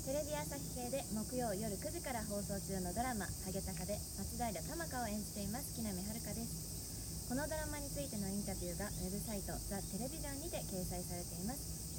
テレビ朝日系で木曜夜9時から放送中のドラマ「ハゲタカ」で松平玉香を演じています木南遥です。このドラマについてのインタビューがウェブサイトザ・テレビジョンにて掲載されています。